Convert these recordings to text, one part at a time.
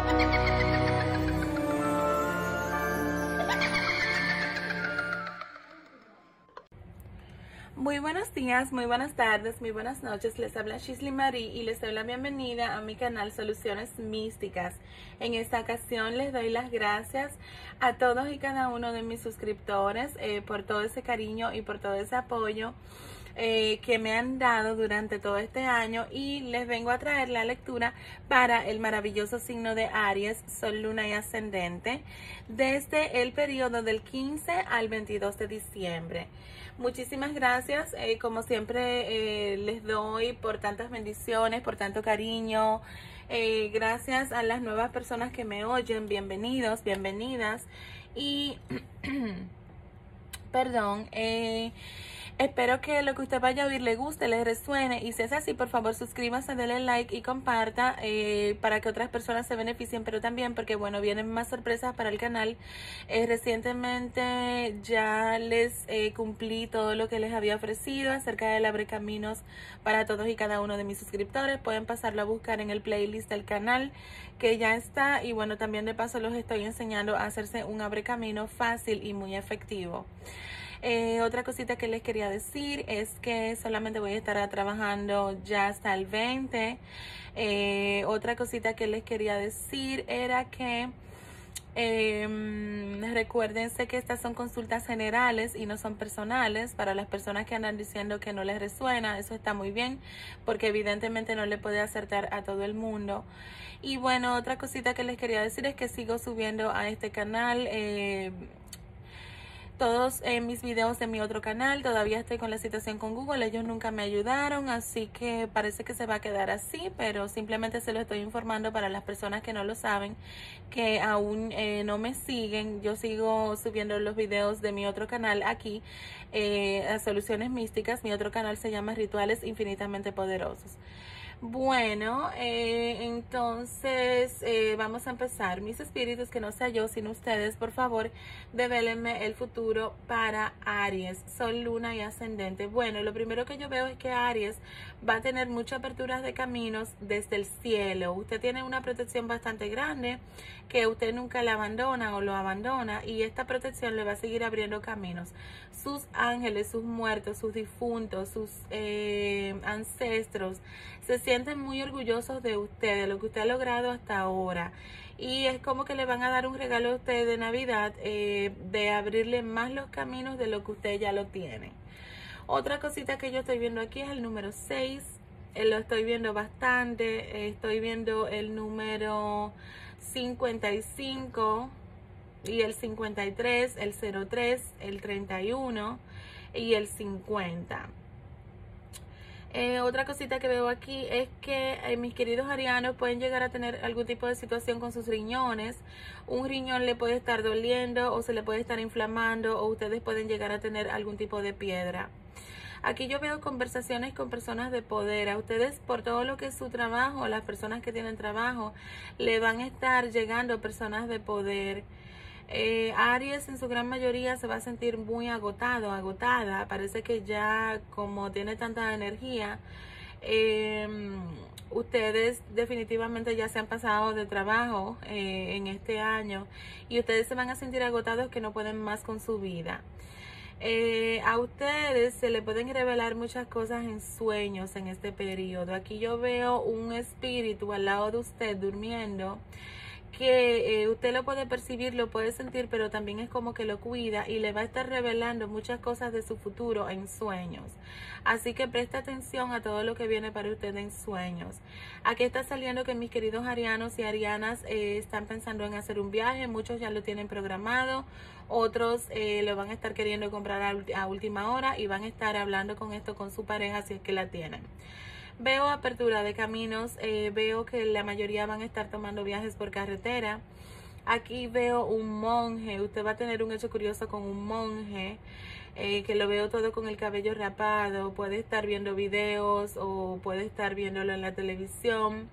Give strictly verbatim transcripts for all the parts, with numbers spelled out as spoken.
Muy buenos días, muy buenas tardes, muy buenas noches. Les habla Shisley Marie y les doy la bienvenida a mi canal Soluciones Místicas. En esta ocasión les doy las gracias a todos y cada uno de mis suscriptores eh, por todo ese cariño y por todo ese apoyo eh, que me han dado durante todo este año, y les vengo a traer la lectura para el maravilloso signo de Aries, Sol, Luna y Ascendente, desde el periodo del quince al veintidós de diciembre. Muchísimas gracias, eh, como siempre eh, les doy por tantas bendiciones, por tanto cariño. Eh, gracias a las nuevas personas que me oyen, bienvenidos, bienvenidas. Y, perdón, eh, espero que lo que usted vaya a oír le guste, le resuene, y si es así, por favor suscríbase, denle like y comparta eh, para que otras personas se beneficien, pero también porque, bueno, vienen más sorpresas para el canal. Eh, recientemente ya les eh, cumplí todo lo que les había ofrecido acerca del Abre Caminos para todos y cada uno de mis suscriptores. Pueden pasarlo a buscar en el playlist del canal que ya está, y bueno, también de paso los estoy enseñando a hacerse un Abre Camino fácil y muy efectivo. Eh, otra cosita que les quería decir es que solamente voy a estar trabajando ya hasta el veinte. Eh, otra cosita que les quería decir era que eh, recuérdense que estas son consultas generales y no son personales. Para las personas que andan diciendo que no les resuena, eso está muy bien, porque evidentemente no le puede acertar a todo el mundo. Y bueno, otra cosita que les quería decir es que sigo subiendo a este canal eh, todos eh, mis videos de mi otro canal. Todavía estoy con la situación con Google, ellos nunca me ayudaron, así que parece que se va a quedar así, pero simplemente se lo estoy informando para las personas que no lo saben, que aún eh, no me siguen. Yo sigo subiendo los videos de mi otro canal aquí, eh, a Soluciones Místicas. Mi otro canal se llama Rituales Infinitamente Poderosos. Bueno, eh, entonces eh, vamos a empezar. Mis espíritus, que no sea yo sino ustedes, por favor, devélenme el futuro para Aries, Sol, Luna y Ascendente. Bueno, lo primero que yo veo es que Aries va a tener muchas aperturas de caminos desde el cielo. Usted tiene una protección bastante grande, que usted nunca la abandona o lo abandona, y esta protección le va a seguir abriendo caminos. Sus ángeles, sus muertos, sus difuntos, sus eh, ancestros se sienten muy orgullosos de usted, de lo que usted ha logrado hasta ahora, y es como que le van a dar un regalo a usted de Navidad, eh, de abrirle más los caminos de lo que usted ya lo tiene. Otra cosita que yo estoy viendo aquí es el número seis, eh, lo estoy viendo bastante. Eh, estoy viendo el número cincuenta y cinco y el cincuenta y tres, el cero tres, el treinta y uno y el cincuenta. Eh, otra cosita que veo aquí es que eh, mis queridos arianos pueden llegar a tener algún tipo de situación con sus riñones. Un riñón le puede estar doliendo o se le puede estar inflamando, o ustedes pueden llegar a tener algún tipo de piedra. Aquí yo veo conversaciones con personas de poder. A ustedes, por todo lo que es su trabajo, las personas que tienen trabajo, le van a estar llegando personas de poder. Eh, Aries en su gran mayoría se va a sentir muy agotado, agotada. Parece que ya, como tiene tanta energía, eh, ustedes definitivamente ya se han pasado de trabajo eh, en este año, y ustedes se van a sentir agotados, que no pueden más con su vida. Eh, a ustedes se le pueden revelar muchas cosas en sueños en este periodo. Aquí yo veo un espíritu al lado de usted durmiendo, que eh, usted lo puede percibir, lo puede sentir, pero también es como que lo cuida y le va a estar revelando muchas cosas de su futuro en sueños. Así que presta atención a todo lo que viene para usted en sueños. Aquí está saliendo que mis queridos arianos y arianas eh, están pensando en hacer un viaje. Muchos ya lo tienen programado, otros eh, lo van a estar queriendo comprar a, a última hora, y van a estar hablando con esto con su pareja si es que la tienen. Veo apertura de caminos, eh, veo que la mayoría van a estar tomando viajes por carretera. Aquí veo un monje. Usted va a tener un hecho curioso con un monje, eh, que lo veo todo con el cabello rapado. Puede estar viendo videos o puede estar viéndolo en la televisión.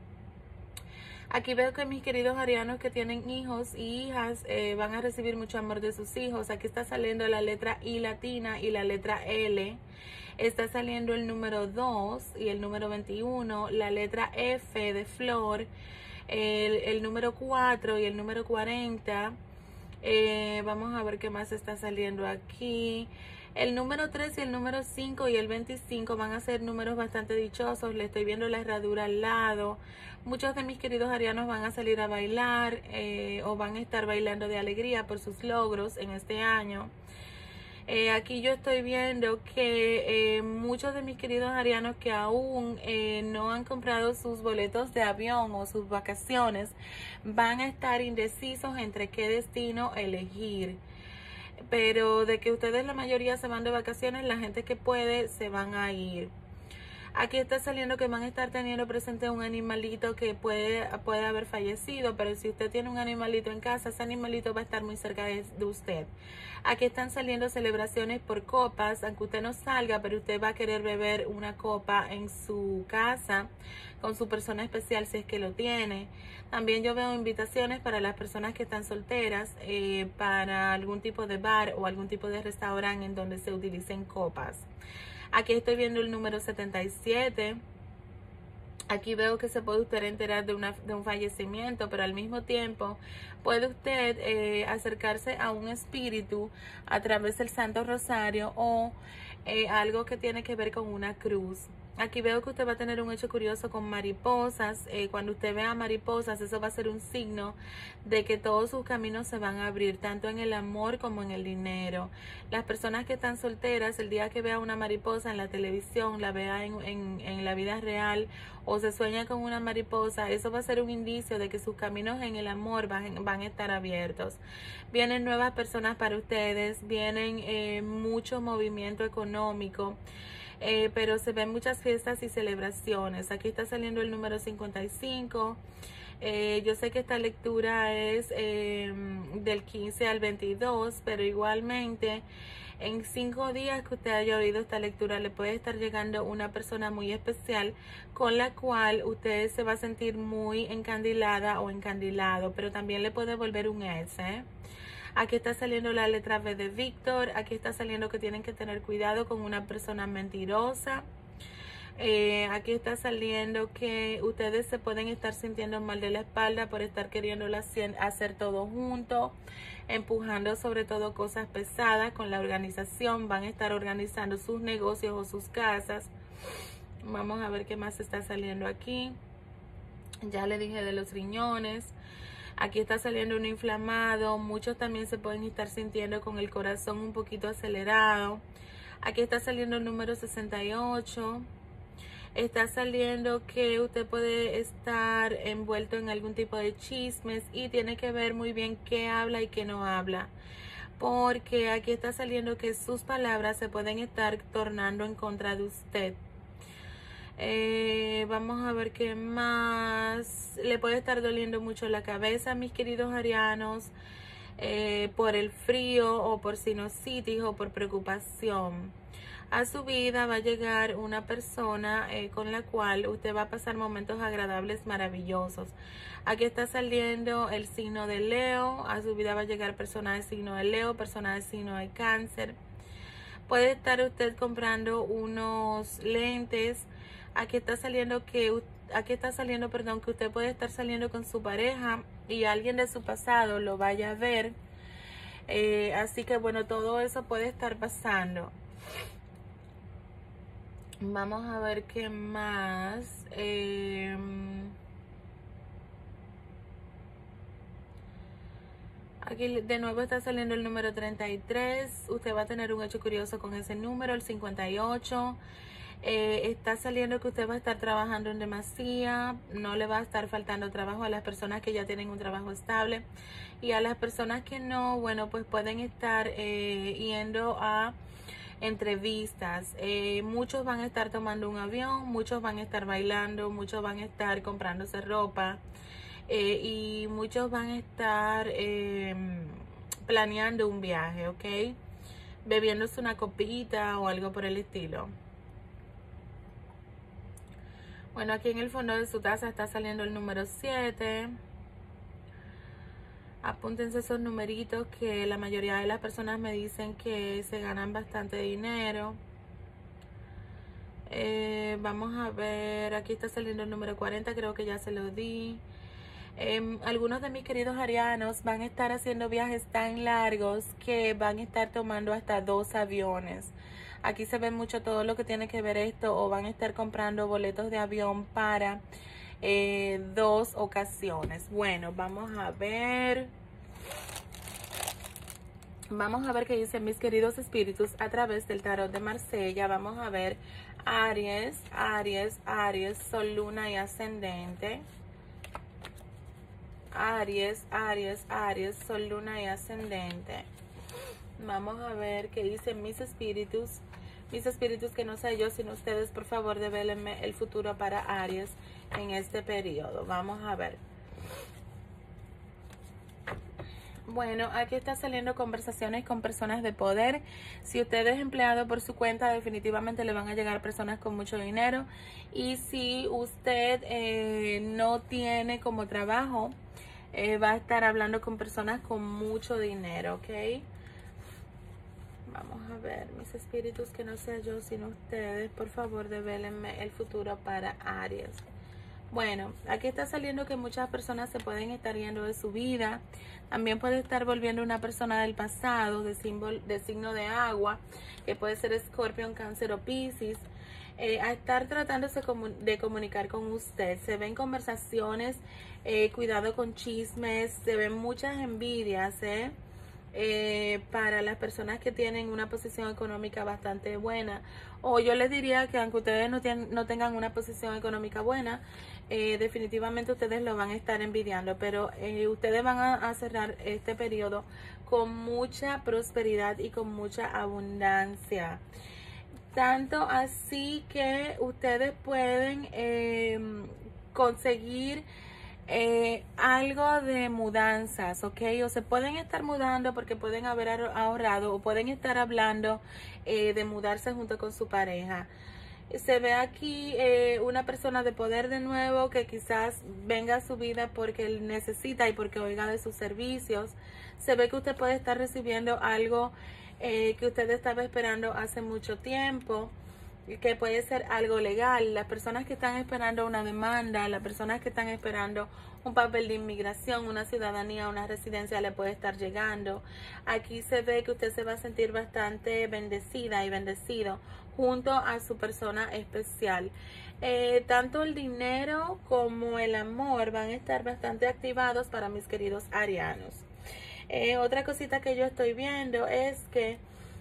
Aquí veo que mis queridos arianos que tienen hijos y hijas eh, van a recibir mucho amor de sus hijos. Aquí está saliendo la letra I latina y la letra L. Está saliendo el número dos y el número veintiuno, la letra F de flor, el, el número cuatro y el número cuarenta. Eh, vamos a ver qué más está saliendo aquí. El número tres y el número cinco y el veinticinco van a ser números bastante dichosos. Le estoy viendo la herradura al lado. Muchos de mis queridos arianos van a salir a bailar eh, o van a estar bailando de alegría por sus logros en este año. Eh, aquí yo estoy viendo que eh, muchos de mis queridos arianos que aún eh, no han comprado sus boletos de avión o sus vacaciones van a estar indecisos entre qué destino elegir. Pero de que ustedes la mayoría se van de vacaciones, la gente que puede se van a ir. Aquí está saliendo que van a estar teniendo presente un animalito que puede, puede haber fallecido, pero si usted tiene un animalito en casa, ese animalito va a estar muy cerca de, de usted. Aquí están saliendo celebraciones por copas, aunque usted no salga, pero usted va a querer beber una copa en su casa con su persona especial si es que lo tiene. También yo veo invitaciones para las personas que están solteras eh, para algún tipo de bar o algún tipo de restaurante en donde se utilicen copas. Aquí estoy viendo el número setenta y siete. Aquí veo que se puede usted enterar de, una, de un fallecimiento, pero al mismo tiempo puede usted eh, acercarse a un espíritu a través del Santo Rosario o eh, algo que tiene que ver con una cruz. Aquí veo que usted va a tener un hecho curioso con mariposas. Eh, cuando usted vea mariposas, eso va a ser un signo de que todos sus caminos se van a abrir, tanto en el amor como en el dinero. Las personas que están solteras, el día que vea una mariposa en la televisión, la vea en, en, en la vida real o se sueña con una mariposa, eso va a ser un indicio de que sus caminos en el amor van, van a estar abiertos. Vienen nuevas personas para ustedes, vienen eh, mucho movimiento económico. Eh, pero se ven muchas fiestas y celebraciones. Aquí está saliendo el número cincuenta y cinco. Eh, yo sé que esta lectura es eh, del quince al veintidós, pero igualmente en cinco días que usted haya oído esta lectura le puede estar llegando una persona muy especial con la cual usted se va a sentir muy encandilada o encandilado, pero también le puede volver un ex, ¿eh? Aquí está saliendo la letra B de Víctor. Aquí está saliendo que tienen que tener cuidado con una persona mentirosa. Eh, aquí está saliendo que ustedes se pueden estar sintiendo mal de la espalda por estar queriendo hacer todo junto, empujando sobre todo cosas pesadas con la organización. Van a estar organizando sus negocios o sus casas. Vamos a ver qué más está saliendo aquí. Ya le dije de los riñones. Aquí está saliendo un inflamado. Muchos también se pueden estar sintiendo con el corazón un poquito acelerado. Aquí está saliendo el número sesenta y ocho. Está saliendo que usted puede estar envuelto en algún tipo de chismes y tiene que ver muy bien qué habla y qué no habla. Porque aquí está saliendo que sus palabras se pueden estar tornando en contra de usted. Eh, vamos a ver qué más. Le puede estar doliendo mucho la cabeza, mis queridos arianos, eh, por el frío o por sinusitis o por preocupación. A su vida va a llegar una persona eh, con la cual usted va a pasar momentos agradables, maravillosos. Aquí está saliendo el signo de Leo. A su vida va a llegar persona de signo de Leo, persona de signo de Cáncer. Puede estar usted comprando unos lentes. Aquí está saliendo que aquí está saliendo, perdón, que usted puede estar saliendo con su pareja y alguien de su pasado lo vaya a ver. Eh, así que bueno, todo eso puede estar pasando. Vamos a ver qué más. Eh, Aquí de nuevo está saliendo el número treinta y tres. Usted va a tener un hecho curioso con ese número, el cincuenta y ocho. Eh, está saliendo que usted va a estar trabajando en demasía, no le va a estar faltando trabajo a las personas que ya tienen un trabajo estable, y a las personas que no, bueno, pues pueden estar eh, yendo a entrevistas. Eh, muchos van a estar tomando un avión, muchos van a estar bailando, muchos van a estar comprándose ropa, eh, y muchos van a estar eh, planeando un viaje, ¿ok? Bebiéndose una copita o algo por el estilo. Bueno, aquí en el fondo de su taza está saliendo el número siete. Apúntense esos numeritos que la mayoría de las personas me dicen que se ganan bastante dinero. Eh, vamos a ver, aquí está saliendo el número cuarenta, creo que ya se lo di. Eh, algunos de mis queridos arianos van a estar haciendo viajes tan largos que van a estar tomando hasta dos aviones. Aquí se ve mucho todo lo que tiene que ver esto, o van a estar comprando boletos de avión para eh, dos ocasiones. Bueno, vamos a ver. Vamos a ver qué dicen mis queridos espíritus a través del tarot de Marsella. Vamos a ver Aries, Aries, Aries, Sol, Luna y Ascendente. Aries, Aries, Aries, Sol, Luna y Ascendente. Vamos a ver qué dicen mis espíritus. Mis espíritus, que no sé yo sino ustedes, por favor, devélenme el futuro para Aries en este periodo. Vamos a ver. Bueno, aquí está saliendo conversaciones con personas de poder. Si usted es empleado por su cuenta, definitivamente le van a llegar personas con mucho dinero. Y si usted eh, no tiene como trabajo, eh, va a estar hablando con personas con mucho dinero, ¿ok? Vamos a ver, mis espíritus, que no sea yo sino ustedes, por favor, devélenme el futuro para Aries. Bueno, aquí está saliendo que muchas personas se pueden estar yendo de su vida. También puede estar volviendo una persona del pasado, de, símbolo, de signo de agua, que puede ser Escorpión, Cáncer o Piscis, eh, a estar tratándose de comunicar con usted. Se ven conversaciones, eh, cuidado con chismes, se ven muchas envidias, ¿eh? Eh, para las personas que tienen una posición económica bastante buena, o yo les diría que aunque ustedes no, tienen, no tengan una posición económica buena, eh, definitivamente ustedes lo van a estar envidiando, pero eh, ustedes van a, a cerrar este periodo con mucha prosperidad y con mucha abundancia, tanto así que ustedes pueden eh, conseguir Eh, algo de mudanzas, ¿ok? O se pueden estar mudando porque pueden haber ahorrado, o pueden estar hablando eh, de mudarse junto con su pareja. Se ve aquí eh, una persona de poder de nuevo que quizás venga a su vida porque él necesita y porque oiga de sus servicios. Se ve que usted puede estar recibiendo algo eh, que usted estaba esperando hace mucho tiempo, que puede ser algo legal. Las personas que están esperando una demanda, las personas que están esperando un papel de inmigración, una ciudadanía, una residencia, le puede estar llegando. Aquí se ve que usted se va a sentir bastante bendecida y bendecido junto a su persona especial. Eh, tanto el dinero como el amor van a estar bastante activados para mis queridos arianos. Eh, otra cosita que yo estoy viendo es que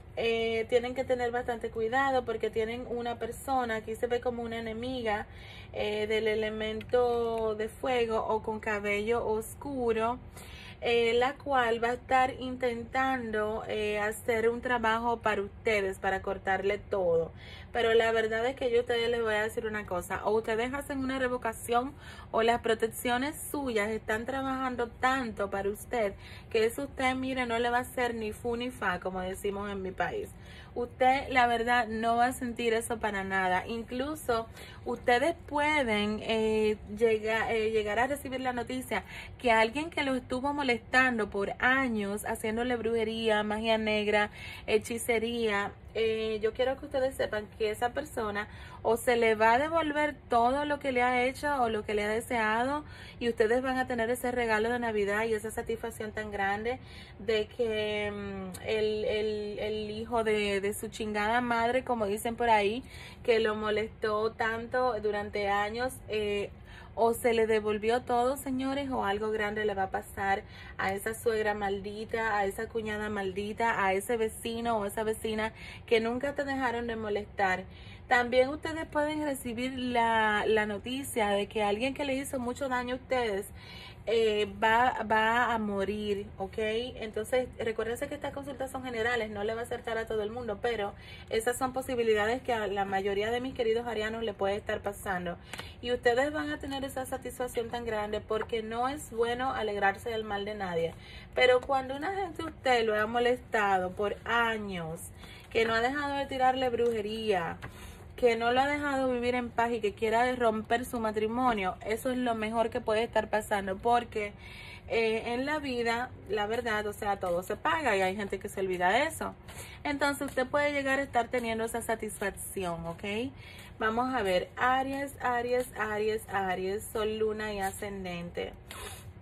Eh, tienen que tener bastante cuidado porque tienen una persona, aquí se ve como una enemiga eh, del elemento de fuego o con cabello oscuro, eh, la cual va a estar intentando eh, hacer un trabajo para ustedes, para cortarle todo. Pero la verdad es que yo a ustedes les voy a decir una cosa: o ustedes hacen una revocación, o las protecciones suyas están trabajando tanto para usted que eso usted, mire, no le va a hacer ni fu ni fa, como decimos en mi país. Usted, la verdad, no va a sentir eso para nada. Incluso ustedes pueden eh, llegar, eh, llegar a recibir la noticia que alguien que lo estuvo molestando por años, haciéndole brujería, magia negra, hechicería, eh, yo quiero que ustedes sepan que esa persona o se le va a devolver todo lo que le ha hecho o lo que le ha deseado, y ustedes van a tener ese regalo de Navidad y esa satisfacción tan grande de que um, el, el, el hijo de, de su chingada madre, como dicen por ahí, que lo molestó tanto durante años, eh, o se le devolvió todo, señores, o algo grande le va a pasar a esa suegra maldita, a esa cuñada maldita, a ese vecino o esa vecina que nunca te dejaron de molestar. También ustedes pueden recibir la, la noticia de que alguien que le hizo mucho daño a ustedes eh, va, va a morir, ¿ok? Entonces, recuérdense que estas consultas son generales, no le va a acertar a todo el mundo, pero esas son posibilidades que a la mayoría de mis queridos arianos le puede estar pasando. Y ustedes van a tener esa satisfacción tan grande porque no es bueno alegrarse del mal de nadie. Pero cuando una gente a usted lo ha molestado por años, que no ha dejado de tirarle brujería, que no lo ha dejado vivir en paz y que quiera romper su matrimonio, eso es lo mejor que puede estar pasando, porque eh, en la vida, la verdad, o sea, todo se paga y hay gente que se olvida de eso. Entonces usted puede llegar a estar teniendo esa satisfacción, ¿ok? Vamos a ver, Aries, Aries, Aries, Aries, Sol, Luna y Ascendente.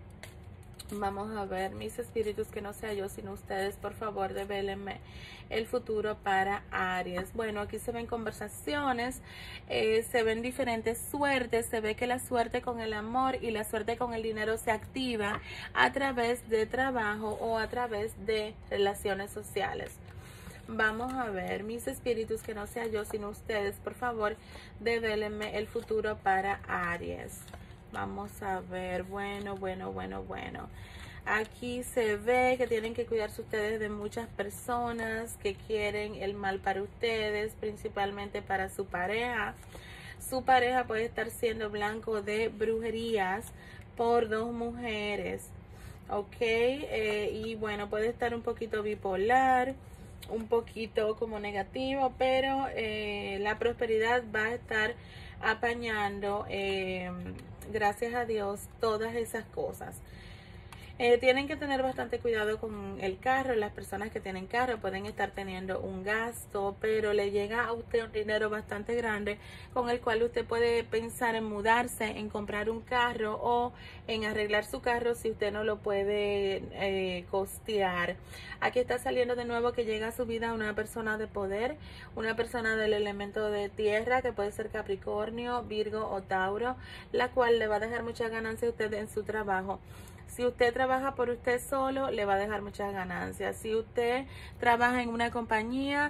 Vamos a ver, mis espíritus, que no sea yo sino ustedes, por favor, devélenme el futuro para Aries. Bueno, aquí se ven conversaciones, eh, se ven diferentes suertes, se ve que la suerte con el amor y la suerte con el dinero se activa a través de trabajo o a través de relaciones sociales. Vamos a ver, mis espíritus, que no sea yo sino ustedes, por favor, devélenme el futuro para Aries. Vamos a ver, bueno, bueno, bueno, bueno. Aquí se ve que tienen que cuidarse ustedes de muchas personas que quieren el mal para ustedes, principalmente para su pareja. Su pareja puede estar siendo blanco de brujerías por dos mujeres, ¿ok? Eh, y bueno, puede estar un poquito bipolar, un poquito como negativo, pero eh, la prosperidad va a estar apañando, eh, gracias a Dios, todas esas cosas. Eh, tienen que tener bastante cuidado con el carro. Las personas que tienen carro pueden estar teniendo un gasto, pero le llega a usted un dinero bastante grande con el cual usted puede pensar en mudarse, en comprar un carro o en arreglar su carro si usted no lo puede eh, costear. Aquí está saliendo de nuevo que llega a su vida una persona de poder, una persona del elemento de tierra, que puede ser Capricornio, Virgo o Tauro, la cual le va a dejar mucha ganancia a usted en su trabajo. Si usted trabaja por usted solo, le va a dejar muchas ganancias. Si usted trabaja en una compañía,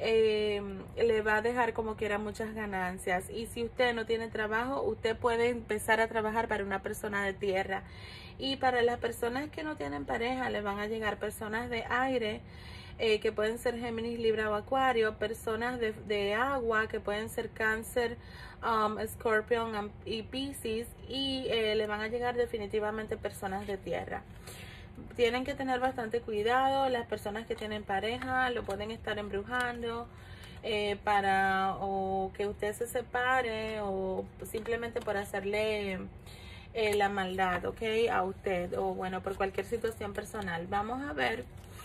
eh, le va a dejar como quiera muchas ganancias. Y si usted no tiene trabajo, usted puede empezar a trabajar para una persona de tierra. Y para las personas que no tienen pareja, les van a llegar personas de aire, Eh, que pueden ser Géminis, Libra o Acuario, personas de, de agua, que pueden ser Cáncer, um, Scorpion um, y Piscis, y eh, le van a llegar definitivamente personas de tierra. Tienen que tener bastante cuidado. Las personas que tienen pareja lo pueden estar embrujando eh, para o que usted se separe o simplemente por hacerle eh, la maldad, ¿ok? A usted, o bueno, por cualquier situación personal. Vamos a ver.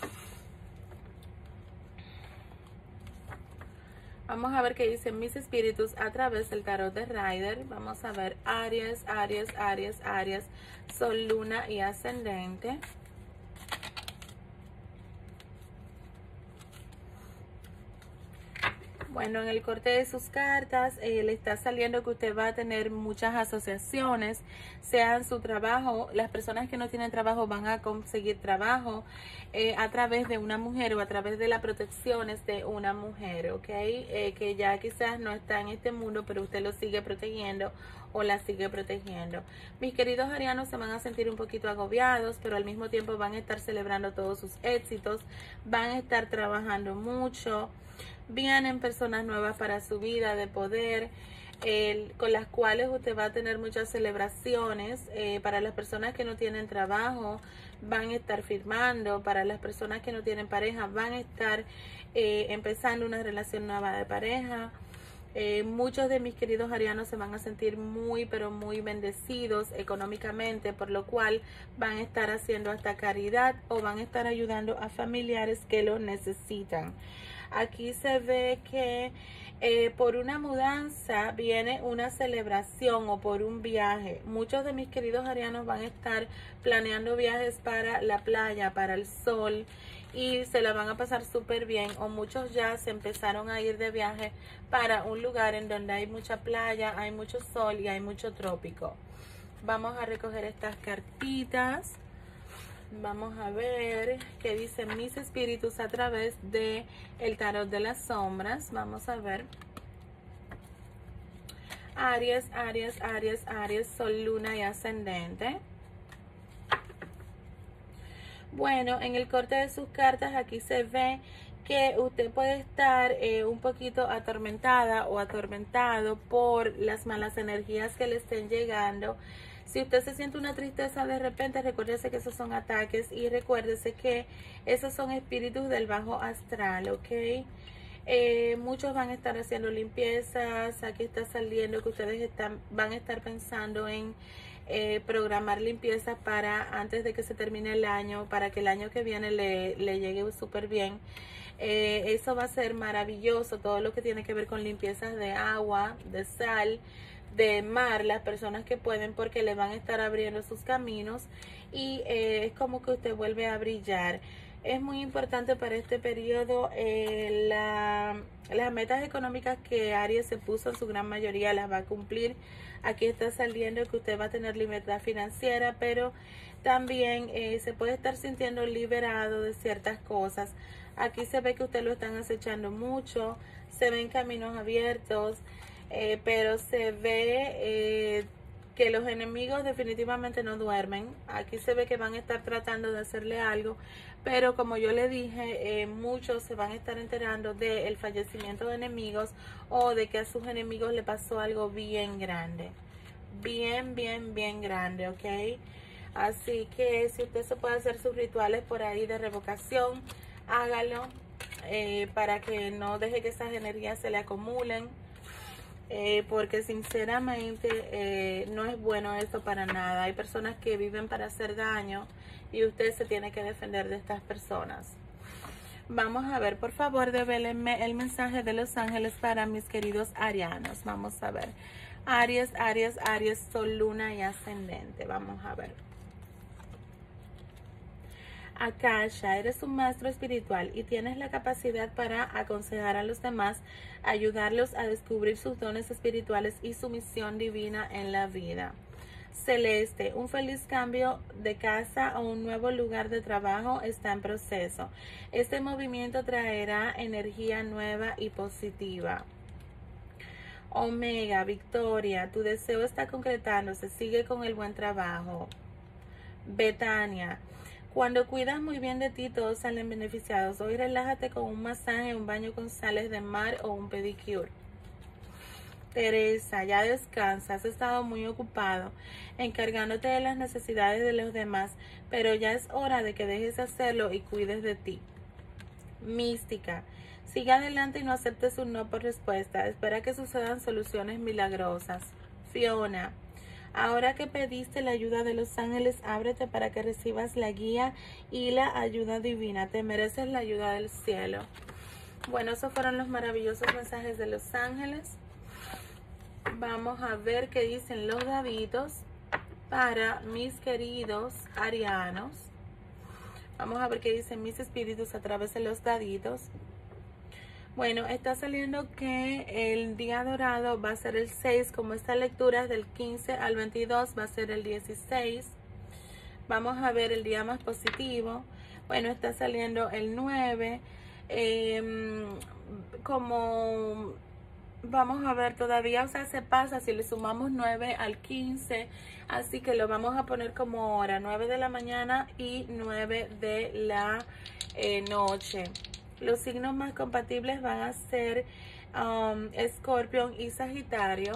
Vamos a ver qué dicen mis espíritus a través del tarot de Rider. Vamos a ver Aries, Aries, Aries, Aries, Sol, Luna y Ascendente. Bueno, en el corte de sus cartas eh, le está saliendo que usted va a tener muchas asociaciones, sea en su trabajo. Las personas que no tienen trabajo van a conseguir trabajo eh, a través de una mujer o a través de las protecciones de una mujer, ¿ok? Eh, que ya quizás no está en este mundo, pero usted lo sigue protegiendo o la sigue protegiendo. Mis queridos arianos se van a sentir un poquito agobiados, pero al mismo tiempo van a estar celebrando todos sus éxitos, van a estar trabajando mucho. Vienen personas nuevas para su vida de poder, eh, con las cuales usted va a tener muchas celebraciones. Eh, para las personas que no tienen trabajo, van a estar firmando. Para las personas que no tienen pareja, van a estar eh, empezando una relación nueva de pareja. Eh, muchos de mis queridos arianos se van a sentir muy, pero muy bendecidos económicamente, por lo cual van a estar haciendo hasta caridad o van a estar ayudando a familiares que lo necesitan. Aquí se ve que eh, por una mudanza viene una celebración o por un viaje. Muchos de mis queridos arianos van a estar planeando viajes para la playa, para el sol, y se la van a pasar súper bien, o muchos ya se empezaron a ir de viaje para un lugar en donde hay mucha playa, hay mucho sol y hay mucho trópico. Vamos a recoger estas cartitas. Vamos a ver qué dicen mis espíritus a través de el tarot de las sombras. Vamos a ver. Aries, Aries, Aries, Aries, Sol, Luna y Ascendente. Bueno, en el corte de sus cartas aquí se ve que usted puede estar eh, un poquito atormentada o atormentado por las malas energías que le estén llegando. Si usted se siente una tristeza de repente, recuérdese que esos son ataques y recuérdese que esos son espíritus del bajo astral, ¿ok? Eh, muchos van a estar haciendo limpiezas. Aquí está saliendo que ustedes están, van a estar pensando en eh, programar limpiezas para antes de que se termine el año, para que el año que viene le, le llegue súper bien. Eh, eso va a ser maravilloso, todo lo que tiene que ver con limpiezas de agua, de sal, de mar, las personas que pueden, porque le van a estar abriendo sus caminos y eh, es como que usted vuelve a brillar. Es muy importante para este periodo eh, la, las metas económicas que Aries se puso, en su gran mayoría las va a cumplir. Aquí está saliendo que usted va a tener libertad financiera, pero también eh, se puede estar sintiendo liberado de ciertas cosas. Aquí se ve que usted lo están acechando mucho, se ven caminos abiertos, eh, pero se ve eh, que los enemigos definitivamente no duermen. Aquí se ve que van a estar tratando de hacerle algo, pero como yo le dije, eh, muchos se van a estar enterando del fallecimiento de enemigos o de que a sus enemigos le pasó algo bien grande. Bien, bien, bien grande, ¿ok? Así que si usted se puede hacer sus rituales por ahí de revocación, hágalo eh, para que no deje que esas energías se le acumulen. Eh, porque sinceramente eh, no es bueno esto para nada. Hay personas que viven para hacer daño y usted se tiene que defender de estas personas. Vamos a ver, por favor, devélenme el mensaje de los ángeles para mis queridos arianos. Vamos a ver. Aries, Aries, Aries, Sol, Luna y Ascendente. Vamos a ver. Akasha, eres un maestro espiritual y tienes la capacidad para aconsejar a los demás, ayudarlos a descubrir sus dones espirituales y su misión divina en la vida. Celeste, un feliz cambio de casa o un nuevo lugar de trabajo está en proceso. Este movimiento traerá energía nueva y positiva. Omega, Victoria, tu deseo está concretándose, sigue con el buen trabajo. Betania, cuando cuidas muy bien de ti, todos salen beneficiados. Hoy relájate con un masaje, un baño con sales de mar o un pedicure. Teresa, ya descansa, has estado muy ocupado encargándote de las necesidades de los demás, pero ya es hora de que dejes de hacerlo y cuides de ti. Mística, sigue adelante y no aceptes un no por respuesta, espera que sucedan soluciones milagrosas. Fiona, ahora que pediste la ayuda de los ángeles, ábrete para que recibas la guía y la ayuda divina. Te mereces la ayuda del cielo. Bueno, esos fueron los maravillosos mensajes de los ángeles. Vamos a ver qué dicen los daditos para mis queridos arianos. Vamos a ver qué dicen mis espíritus a través de los daditos. Bueno, está saliendo que el día dorado va a ser el seis, como esta lectura es del quince al veintidós, va a ser el dieciséis. Vamos a ver el día más positivo. Bueno, está saliendo el nueve. Eh, como vamos a ver todavía, o sea, se pasa si le sumamos nueve al quince, así que lo vamos a poner como hora, nueve de la mañana y nueve de la eh, noche. Los signos más compatibles van a ser um, Escorpión y Sagitario.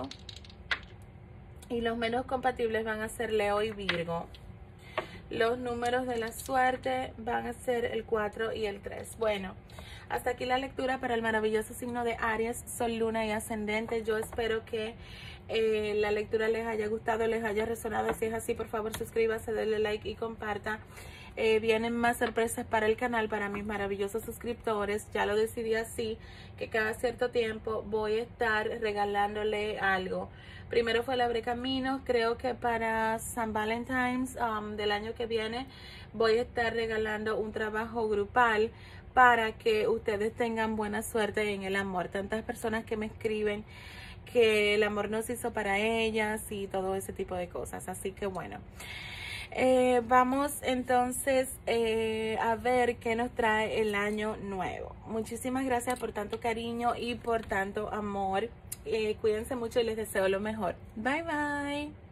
Y los menos compatibles van a ser Leo y Virgo. Los números de la suerte van a ser el cuatro y el tres. Bueno, hasta aquí la lectura para el maravilloso signo de Aries, Sol, Luna y Ascendente. Yo espero que eh, la lectura les haya gustado, les haya resonado. Si es así, por favor suscríbase, denle like y comparta. Eh, vienen más sorpresas para el canal, para mis maravillosos suscriptores. Ya lo decidí así, que cada cierto tiempo voy a estar regalándole algo. Primero fue el Abrecaminos, creo que para San Valentine's um, del año que viene voy a estar regalando un trabajo grupal para que ustedes tengan buena suerte en el amor. Tantas personas que me escriben que el amor no se hizo para ellas y todo ese tipo de cosas. Así que bueno. Eh, vamos entonces eh, a ver qué nos trae el año nuevo. Muchísimas gracias por tanto cariño y por tanto amor. Eh, cuídense mucho y les deseo lo mejor. Bye bye.